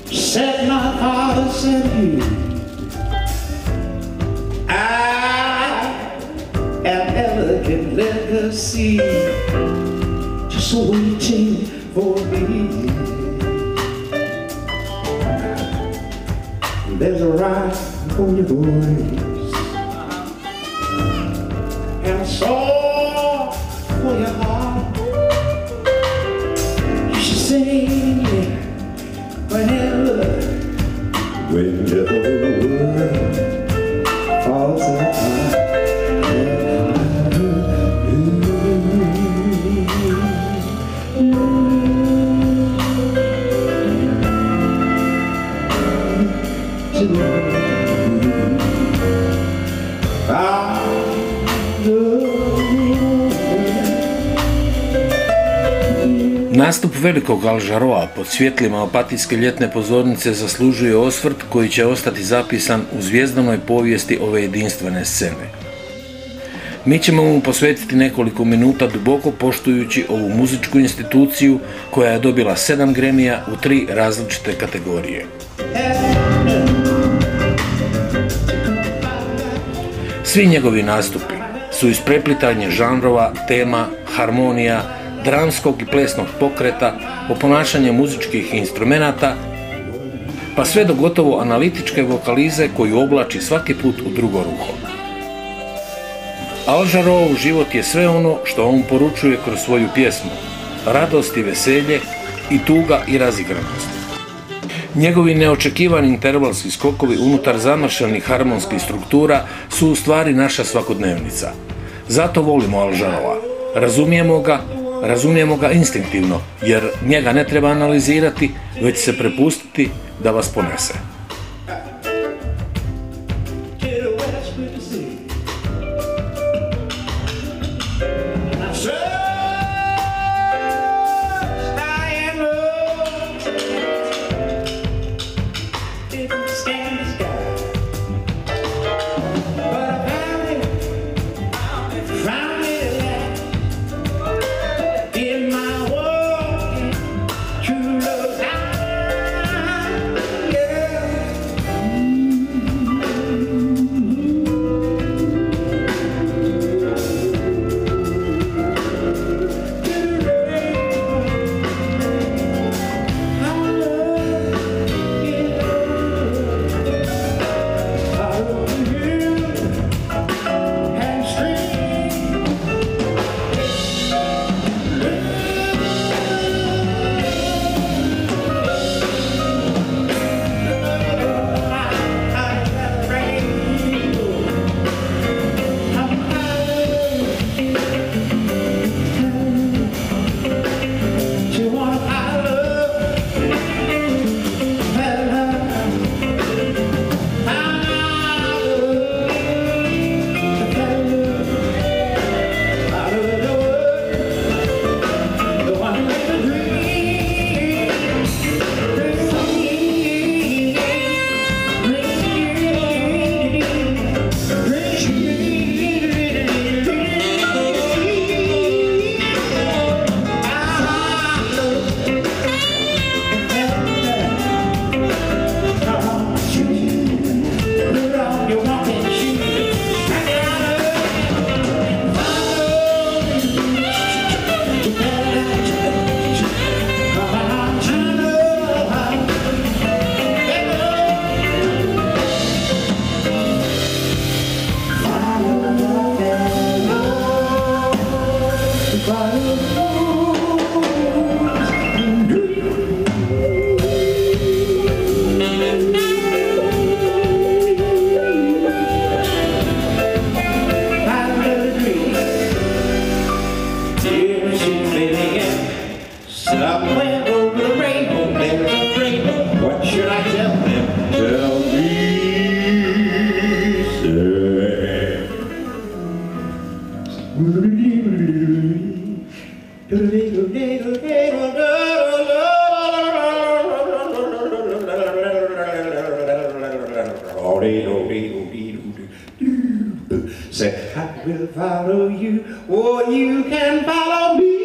Set my father sent you. I am elegant legacy, just waiting for me. There's a rhyme for your voice and a song for your heart. You should sing it whenever the world falls apart. Nastup velikog Al Jarreaua pod svjetlima opatijske ljetne pozornice zaslužuje osvrt koji će ostati zapisan u zvjezdanoj povijesti ove jedinstvene scene. Mi ćemo mu posvetiti nekoliko minuta duboko poštujući ovu muzičku instituciju koja je dobila 7 Gramija u 3 različite kategorije. Svi njegovi nastupi su ispreplitanje žanrova, tema, harmonija, dramskog i plesnog pokreta, oponašanje muzičkih instrumenata, pa sve do gotovo analitičke vokalize koju oblači svaki put u drugo ruho. Al Jarreaov život je sve ono što on poručuje kroz svoju pjesmu, radost i veselje i tuga i razigranost. Njegovi neočekivani intervalski skokovi unutar zamršenih harmonskih struktura su u stvari naša svakodnevnica. Zato volimo Al Jarreaua. Razumijemo ga instinktivno, jer njega ne treba analizirati, već se prepustiti da vas ponese. Say, I will follow you, or you can follow me.